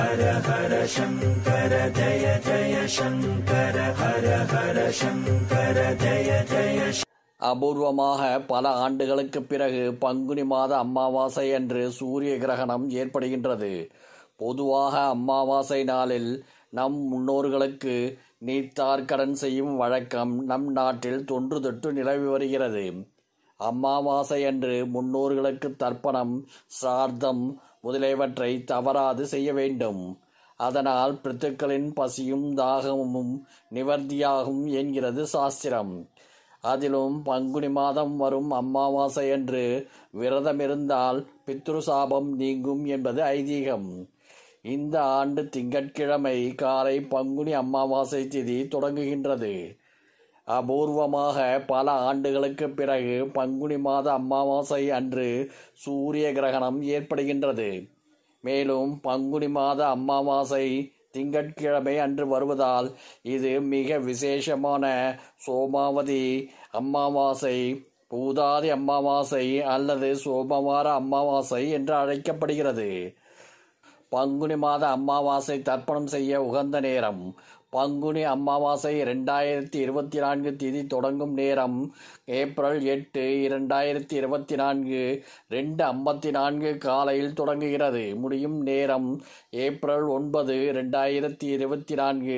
ஹர ஹர சங்கர ஜய ஜய சங்கர ஹர ஹர சங்கர ஜய ஜய. அபூர்வமாக பல ஆண்டுகளுக்கு பிறகு பங்குனி மாத அமாவாசை அன்று சூரிய கிரகணம் ஏற்படுகின்றது. பொதுவாக அமாவாசை நாளில் நம் முன்னோர்களுக்கு நீத்தார்கடன் செய்யும் வழக்கம் நம் நாட்டில் தொன்று தொட்டு நிலவி வருகிறது. அமாவாசை அன்று முன்னோர்களுக்கு தர்ப்பணம், சிரார்த்தம் முதலியவற்றை தவறாது செய்ய வேண்டும். அதனால் பித்ருக்களின் பசியும் தாகமும் நிவர்த்தியாகும் என்கிறது சாஸ்திரம். அதிலும் பங்குனி மாதம் வரும் அமாவாசை அன்று விரதமிருந்தால் பித்ரு சாபம் நீங்கும் என்பது ஐதீகம். இந்த ஆண்டு திங்கட்கிழமை காலை பங்குனி அமாவாசை திதி தொடங்குகின்றது. அபூர்வமாக பல ஆண்டுகளுக்கு பிறகு பங்குனி மாத அமாவாசை அன்று சூரிய கிரகணம் ஏற்படுகின்றது. மேலும் பங்குனி மாத அமாவாசை திங்கட்கிழமை அன்று வருவதால் இது மிக விசேஷமான சோமாவதி அமாவாசை, பூதாதி அமாவாசை அல்லது சோமவார அமாவாசை என்று அழைக்கப்படுகிறது. பங்குனி மாத அமாவாசை தர்ப்பணம் செய்ய உகந்த நேரம். பங்குனி அமாவாசை 2024 திதி தொடங்கும் நேரம் ஏப்ரல் 8, 2024 2:54 காலையில் தொடங்குகிறது. முடியும் நேரம் ஏப்ரல் 9, 2024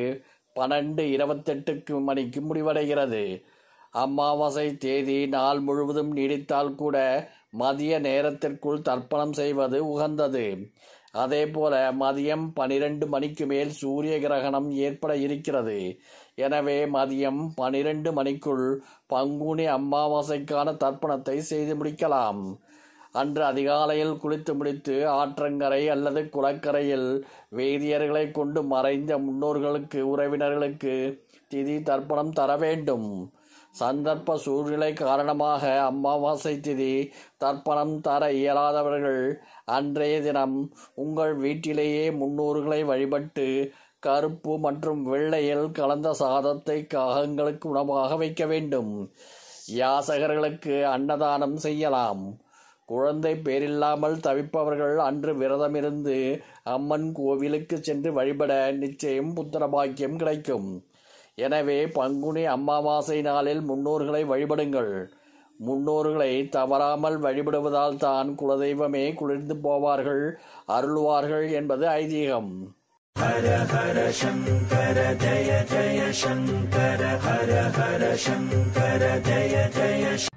12:28 மணிக்கு முடிவடைகிறது. அமாவாசை தேதி நாள் முழுவதும் நீடித்தால் கூட மதிய நேரத்திற்குள் தர்ப்பணம் செய்வது உகந்தது. அதேபோல மதியம் 12 மணிக்கு மேல் சூரிய கிரகணம் ஏற்பட இருக்கிறது. எனவே மதியம் 12 மணிக்குள் பங்குனி அமாவாசைக்கான தர்ப்பணத்தை செய்து முடிக்கலாம். அன்று அதிகாலையில் குளித்து முடித்து ஆற்றங்கரை அல்லது குளக்கரையில் வேதியர்களை கொண்டு மறைந்த முன்னோர்களுக்கு, உறவினர்களுக்கு திதி தர்ப்பணம் தர வேண்டும். சந்தர்ப்ப சூழ்நிலை காரணமாக அமாவாசை திதி தர்ப்பணம் தர இயலாதவர்கள் அன்றைய தினம் உங்கள் வீட்டிலேயே முன்னோர்களை வழிபட்டு கருப்பு மற்றும் வெள்ளையில் கலந்த சாதத்தை காகங்களுக்கு உணவாக வைக்க வேண்டும். யாசகர்களுக்கு அன்னதானம் செய்யலாம். குழந்தை பேரில்லாமல் தவிப்பவர்கள் அன்று விரதமிருந்து அம்மன் கோவிலுக்கு சென்று வழிபட நிச்சயம் புத்திர பாக்கியம் கிடைக்கும். எனவே பங்குனி அமாவாசை நாளில் முன்னோர்களை வழிபடுங்கள். முன்னோர்களை தவறாமல் வழிபடுவதால் தான் குலதெய்வமே குளிர்ந்து போவார்கள், அருள்வார்கள் என்பது ஐதீகம். ஹர ஹர சங்கர ஜய ஜய சங்கர ஹர ஹர சங்கர ஜய ஜய.